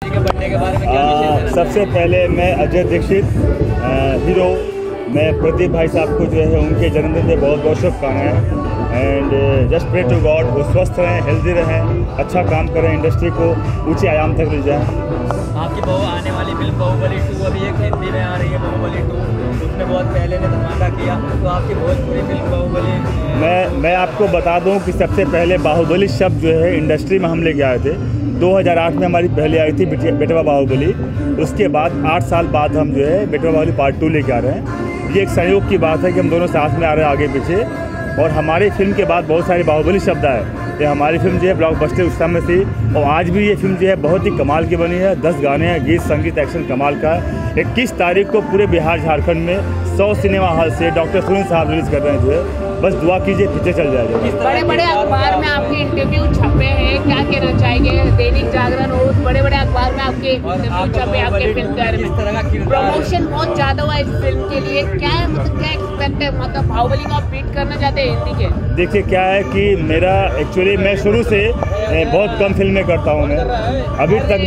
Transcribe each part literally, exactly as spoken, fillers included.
के बर्थडे के बारे में क्या विशेष है? सबसे पहले मैं अजय दीक्षित हीरो, मैं प्रदीप भाई साहब को जो है उनके जन्मदिन पे बहुत बहुत शुभकामनाएं and just pray to God वो स्वस्थ रहें, हेल्दी रहें, अच्छा काम करें, इंडस्ट्री को ऊंचे आयाम तक ले जाएं। आपकी बहु आने वाली फिल्म बाहुबली टू अभी एक हिंदी में आ रही है, बाहुबली टू, उसमें बहुत पहले ने धमाका किया, तो आपकी भोजपुरी फिल्म बाहुबली। मैं मैं आपको बता दूं कि सबसे पहले बाहुबली शब्द जो है इंडस्ट्री में हम लेके आए थे। दो हज़ार आठ में हमारी पहले आई थी बेटवा बाहुबली। उसके बाद आठ साल बाद हम जो है बेटवा बाहुबली पार्ट टू लेके आ रहे हैं। ये एक सहयोग की बात है कि हम दोनों साथ में आ रहे हैं आगे पीछे, और हमारी फिल्म के बाद बहुत सारी बाहुबली शब्द आए। ये हमारी फिल्म जो है ब्लॉकबस्टर उस समय थी, और आज भी ये फिल्म जो है बहुत ही कमाल की बनी है। दस गाने हैं, गीत संगीत एक्शन कमाल का है। इक्कीस तारीख को पूरे बिहार झारखंड में सौ सिनेमा हॉल से डॉक्टर सुनील साहब रिलीज कर रहे हैं जो है, बस दुआ कीजिए पिक्चर चल जाएगा। बड़े बड़े अखबार में आपके इंटरव्यू छपे हैं, क्या कहना चाहेंगे? दैनिक जागरण और बड़े बड़े अखबार में आपके इंटरव्यू छपे आपके फिल्म के बारे में। प्रमोशन बहुत ज्यादा हुआ इस फिल्म के लिए, क्या है मतलब क्या एक्सपेक्ट है, मतलब बाहुबली को आप बीट करना चाहते हैं हिंदी के? देखिए क्या है कि मेरा एक्चुअली मैं शुरू से बहुत कम फिल्में करता हूँ। मैं अभी तक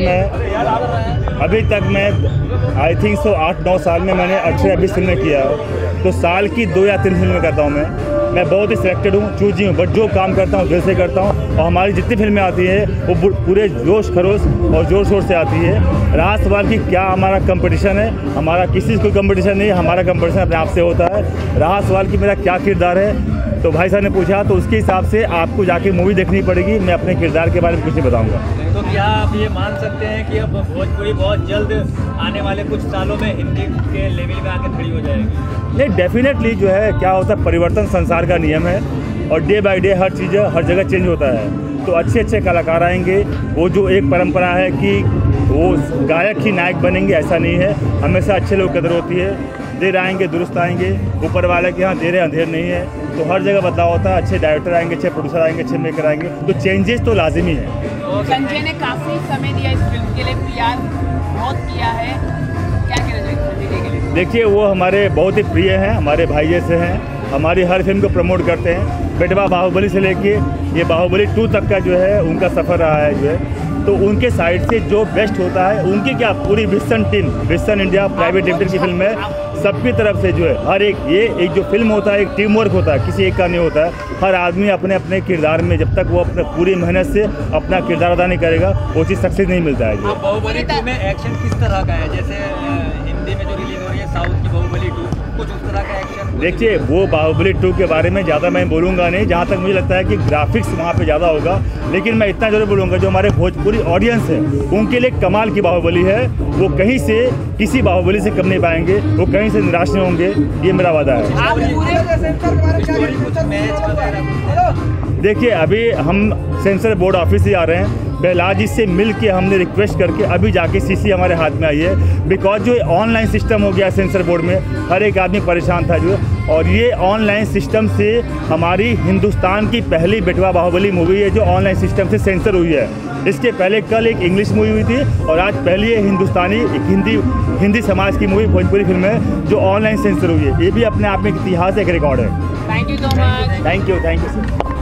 मैं अभी तक मैं आई थिंक सो आठ नौ साल में मैंने अठारह बीस फिल्में किया है, तो साल की दो या तीन फिल्में करता हूँ। मैं मैं बहुत ही सिलेक्टेड हूँ, चूजी हूँ, बट जो काम करता हूँ दिल से करता हूँ। और हमारी जितनी फिल्में आती है वो पूरे जोश खरोश और ज़ोर शोर से आती है। रहा सवाल कि क्या हमारा कंपटीशन है, हमारा किसी से कोई कंपटीशन नहीं है, हमारा कंपटीशन अपने आप से होता है। रहा सवाल कि मेरा क्या किरदार है, तो भाई साहब ने पूछा तो उसके हिसाब से आपको जाके मूवी देखनी पड़ेगी। मैं अपने किरदार के बारे में कुछ नहीं बताऊँगा। तो क्या आप ये मान सकते हैं कि अब भोजपुरी बहुत जल्द आने वाले कुछ सालों में हिंदी के लेवल में आके खड़ी हो जाएगी? नहीं, डेफिनेटली जो है क्या होता है, परिवर्तन संसार का नियम है, और डे बाय डे हर चीज़ हर जगह चेंज होता है। तो अच्छे अच्छे कलाकार आएंगे। वो जो एक परंपरा है कि वो गायक ही नायक बनेंगे, ऐसा नहीं है। हमेशा अच्छे लोग कदर होती है। देर आएंगे दुरुस्त आएंगे, ऊपर वाले के यहाँ देर अंधेर नहीं है। तो हर जगह बदलाव होता है। अच्छे डायरेक्टर आएंगे, अच्छे प्रोड्यूसर आएंगे, अच्छे मेकर आएंगे, तो चेंजेस तो लाजिमी है। संजय ने काफ़ी समय दिया इस फिल्म के लिए, प्यार बहुत किया है, क्या कहना चाहिए संजय के लिए? देखिए वो हमारे बहुत ही प्रिय हैं, हमारे भाई जैसे हैं, हमारी हर फिल्म को प्रमोट करते हैं। बेटवा बाहुबली से लेके ये बाहुबली टू तक का जो है उनका सफ़र रहा है जो है, तो उनके साइड से जो बेस्ट होता है उनकी क्या पूरी western team, western India private limited की फिल्म है, सबकी तरफ से जो है हर एक ये एक जो फिल्म होता है एक टीम वर्क होता है, किसी एक का नहीं होता है। हर आदमी अपने अपने किरदार में जब तक वो अपने पूरी मेहनत से अपना किरदार अदा नहीं करेगा वो चीज़ सक्सेस नहीं मिलता है। जो बाहुबली टू में एक्शन किस तरह का है, जैसे हिंदी में जो रिलीज हो रही है साउथ की बाहुबली टू, कुछ उस तरह का एक्शन? देखिए वो बाहुबली टू के बारे में ज़्यादा मैं बोलूँगा नहीं, जहाँ तक मुझे लगता है कि ग्राफिक्स वहाँ पे ज़्यादा होगा। लेकिन मैं इतना जरूर बोलूँगा जो हमारे भोजपुरी ऑडियंस है उनके लिए कमाल की बाहुबली है। वो कहीं से किसी बाहुबली से कम नहीं पाएंगे, वो कहीं से निराश नहीं होंगे, ये मेरा वादा है। देखिए अभी हम सेंसर बोर्ड ऑफिस से आ रहे हैं, प्रहलाद जी से मिल के हमने रिक्वेस्ट करके अभी जाके सीसी हमारे हाथ में आई है। बिकॉज जो ऑनलाइन सिस्टम हो गया सेंसर बोर्ड में, हर एक आदमी परेशान था जो, और ये ऑनलाइन सिस्टम से हमारी हिंदुस्तान की पहली बेटवा बाहुबली मूवी है जो ऑनलाइन सिस्टम से सेंसर हुई है। इसके पहले कल एक इंग्लिश मूवी हुई थी, और आज पहली है हिंदुस्तानी एक हिंदी हिंदी समाज की मूवी भोजपुरी फिल्म है जो ऑनलाइन सेंसर हुई है। ये भी अपने आप में एक इतिहास, एक रिकॉर्ड है। Thank you so much. Thank you thank you sir.